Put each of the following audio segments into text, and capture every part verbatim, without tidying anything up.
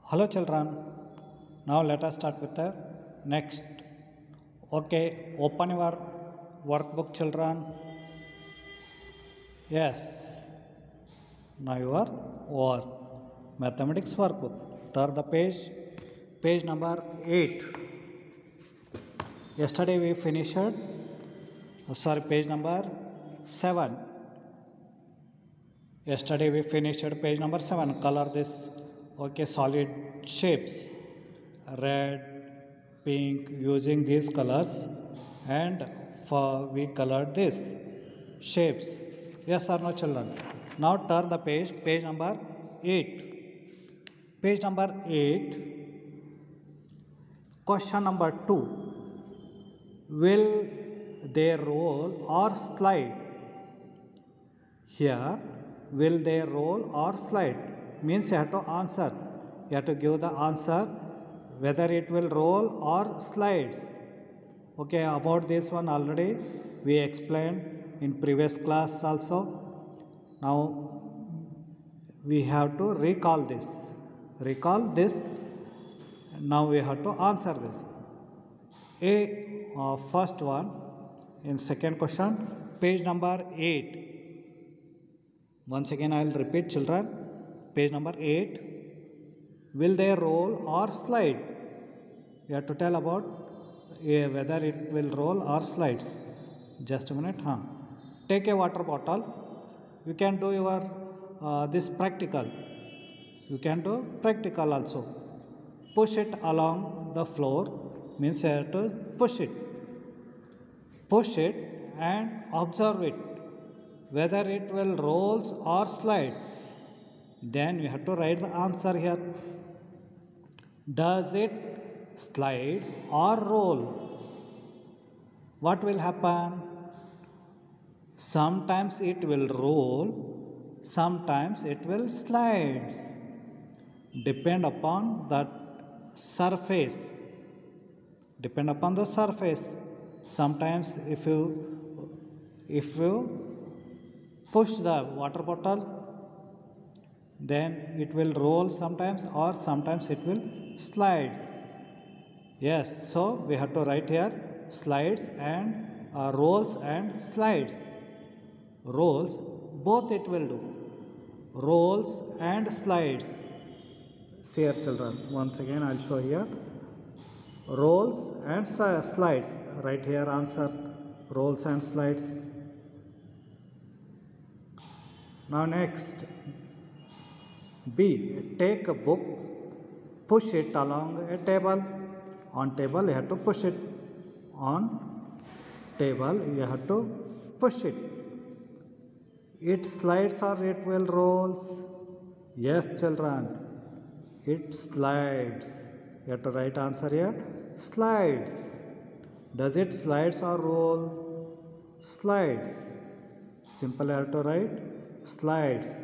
Hello children, now let us start with the next. Okay, open your workbook children. Yes, now your work. Mathematics workbook. Turn the page, page number eight. Yesterday we finished, oh, sorry, page number seven. Yesterday we finished page number seven. Color this, okay, solid shapes. Red, pink, using these colors, and for we colored this shapes. Yes or no children? Now turn the page, page number eight. Page number eight, question number two. Will they roll or slide? Here, will they roll or slide? Means you have to answer. You have to give the answer whether it will roll or slides. Okay, about this one already we explained in previous class also. Now we have to recall this. Recall this. Now we have to answer this. A uh, first one in second question, page number eight. Once again I will repeat children. Page number eight. Will they roll or slide? You have to tell about uh, whether it will roll or slides. Just a minute. Huh? Take a water bottle. You can do your uh, this practical. You can do practical also. Push it along the floor. Means you have to push it. Push it and observe it. Whether it will rolls or slides. Then you have to write the answer here. Does it slide or roll? What will happen? Sometimes it will roll, sometimes it will slide. Depend upon the surface. Depend upon the surface. Sometimes if you if you push the water bottle, then it will roll sometimes, or sometimes it will slide. Yes, so we have to write here slides and uh, rolls and slides. Rolls, both it will do. Rolls and slides. See here children, once again I will show here. Rolls and slides. Write here answer. Rolls and slides. Now next. B. Take a book, push it along a table. On table you have to push it. On table you have to push it. It slides or it will rolls? Yes children, it slides. You have to write answer here. Slides. Does it slides or roll? Slides. Simple you have to write slides.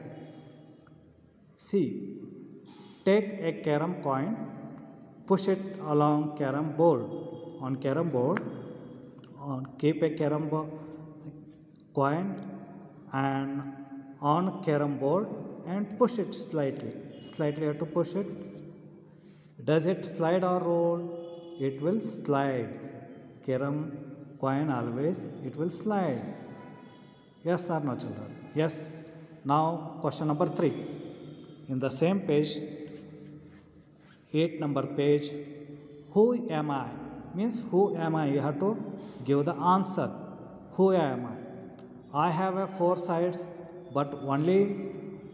C. Take a carom coin, push it along carom board. On carom board, on keep a carom coin and on carom board and push it slightly. Slightly you have to push it. Does it slide or roll? It will slide. Carom coin always it will slide. Yes or no children? Yes. Now question number three. In the same page, eight number page, who am I? Means who am I? You have to give the answer. Who am I? I have a four sides, but only,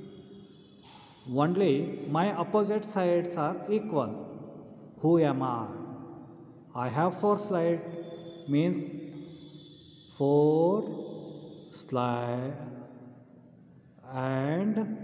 only my opposite sides are equal. Who am I? I have four sides, means four slide and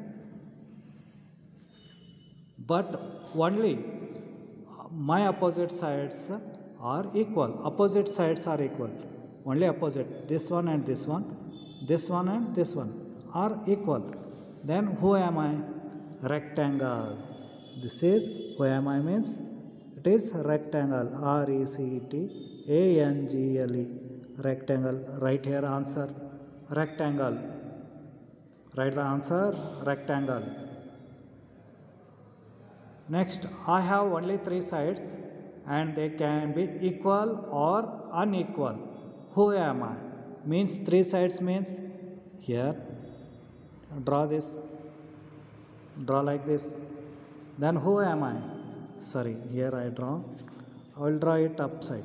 but only my opposite sides are equal. Opposite sides are equal. Only opposite. This one and this one. This one and this one are equal. Then who am I? Rectangle. This is who am I means it is rectangle. R E C T A N G L E. Rectangle. Write here answer. Rectangle. Write the answer. Rectangle. Next, I have only three sides and they can be equal or unequal. Who am I? Means three sides means here, draw this, draw like this. Then who am I? Sorry, here I draw. I will draw it upside.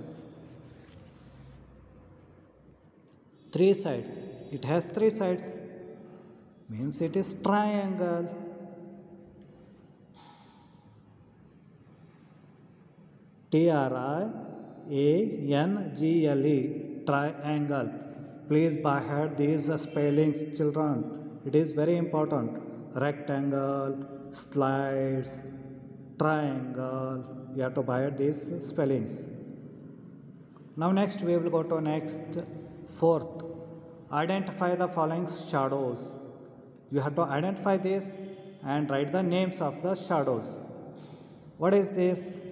Three sides. It has three sides. Means it is triangle. T R I A N G L E, triangle. Please by heart these spellings, children. It is very important. Rectangle, slides, triangle. You have to by heart these spellings. Now next we will go to next fourth. Identify the following shadows. You have to identify this and write the names of the shadows. What is this?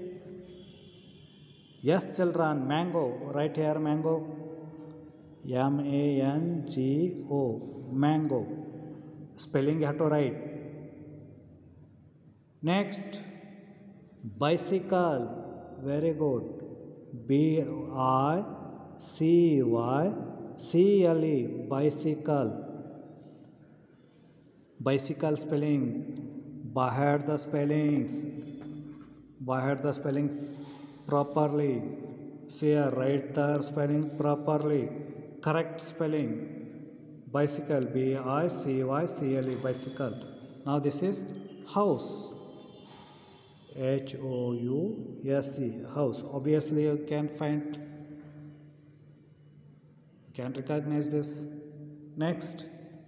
Yes, children, mango. Right here, mango. M A N G O, mango. Spelling you have to write. Next, bicycle. Very good. B I C Y C L E, bicycle. Bicycle spelling. By heart the spellings. By heart the spellings properly. See, write the spelling properly. Correct spelling. Bicycle, B I C Y C L E, bicycle. Now this is house. H O U S E, house. Obviously you can find, you can recognize this. Next,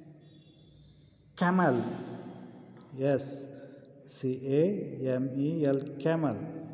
camel. Yes, C A M E L, camel.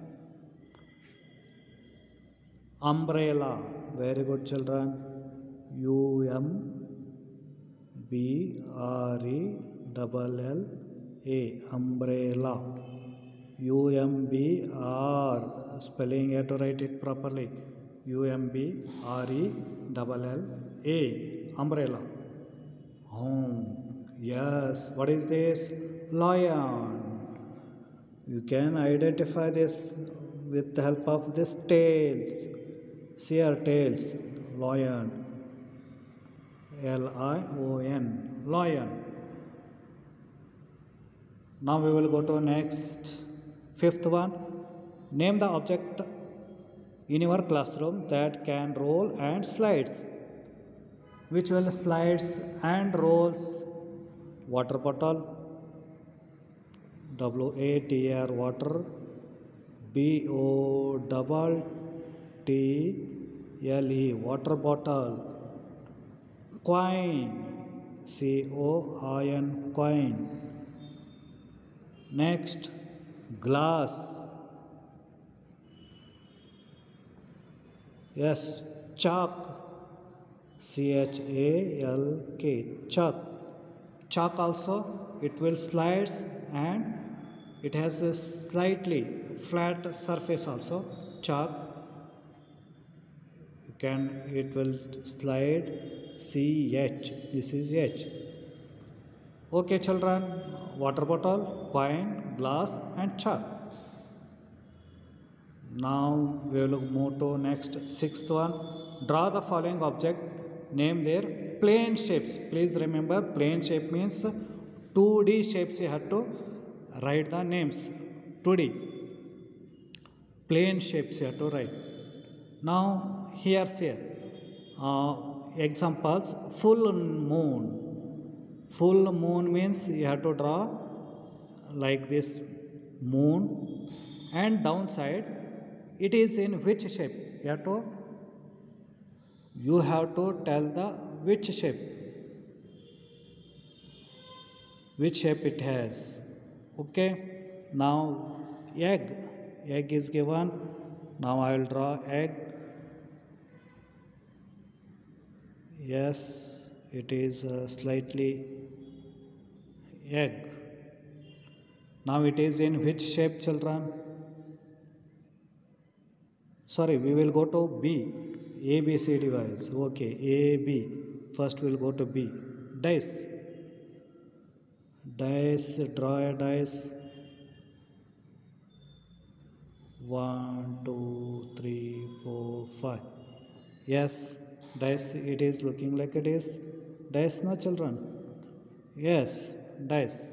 Umbrella. Very good, children. U M B R E L L A, umbrella. U M B R, spelling you have to write it properly. U M B R E L L A, umbrella. Home. Yes. What is this? Lion. You can identify this with the help of this tails. See our tails. Lion. L I O N. Lion. Now we will go to next fifth one. Name the object in your classroom that can roll and slides. Which will slides and rolls? Water bottle. W A T R, water. B O double T L E, water bottle. Coin. C O I N, coin. Next, glass. Yes, chalk. C H A L K, chalk. Chalk also, it will slides and it has a slightly flat surface also. Chalk. You can, it will slide. C H, this is H. Okay, children, water bottle, coin, glass and chalk. Now we will move to next sixth one. Draw the following object, name their plane shapes. Please remember, plane shape means two D shapes. You have to write the names. two D plane shapes you have to write. Now here here uh, examples. Full moon. Full moon means you have to draw like this moon, and downside it is in which shape. You have to you have to tell the which shape, which shape it has. Okay. Now egg. Egg is given. Now I will draw egg. Yes, it is uh, slightly egg. Now it is in which shape, children? Sorry, we will go to B. A, B, C divides. Okay, A, B. First we will go to B. Dice. Dice, draw a dice. One, two, three, four, five. Yes, dice. It is looking like it is dice, no children. Yes, dice.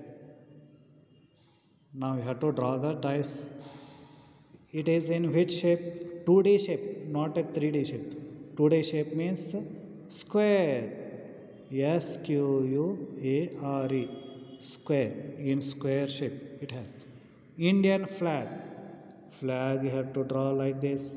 Now you have to draw the dice. It is in which shape? two D shape, not a three D shape. two D shape means square. S Q U A R E. Square. In square shape it has. Indian flag. Flag you have to draw like this.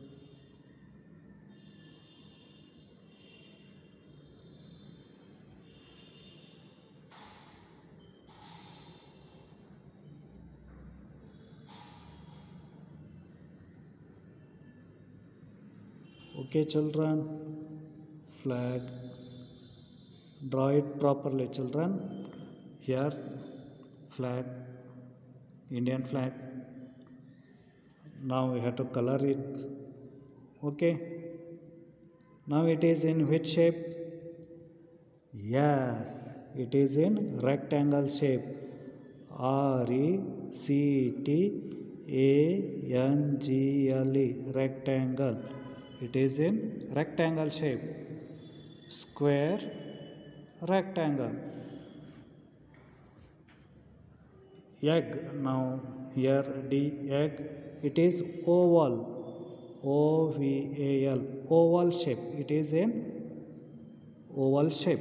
Okay children, flag, draw it properly children. Here flag, Indian flag. Now we have to color it. Okay, now it is in which shape? Yes, it is in rectangle shape. R E C T A N G L E, rectangle. It is in rectangle shape. Square, rectangle. Egg. Now here D, egg. It is oval. O V A L, oval shape. It is in oval shape.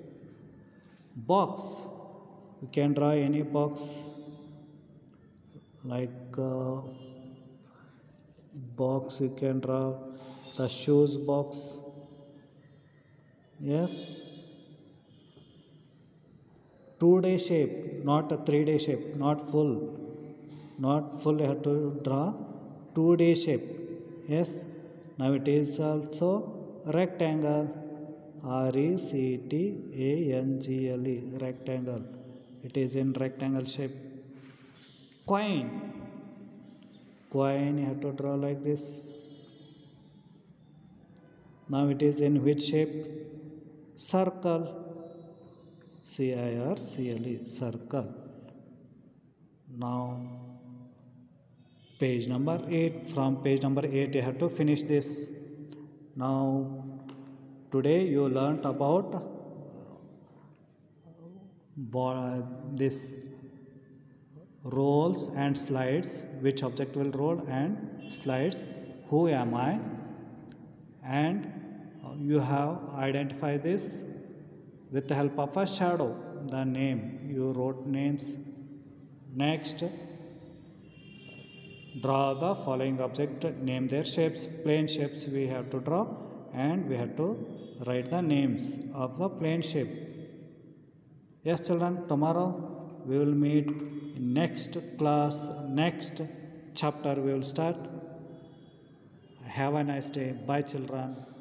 Box. You can draw any box like uh, box. You can draw the shoes box. Yes. two D shape, not a three D shape, not full. Not full, you have to draw two D shape. Yes. Now it is also rectangle. R E C T A N G L E, rectangle. It is in rectangle shape. Coin. Coin you have to draw like this. Now it is in which shape? Circle. C I R C L E, circle. Now page number eight. From page number eight you have to finish this. Now today you learnt about this roles and slides, which object will roll, and slides, who am I, and you have identified this with the help of a shadow, the name. You wrote names. Next, draw the following object, name their shapes. Plane shapes we have to draw, and we have to write the names of the plane shape. Yes children, tomorrow we will meet in next class, next chapter we will start. Have a nice day. Bye children.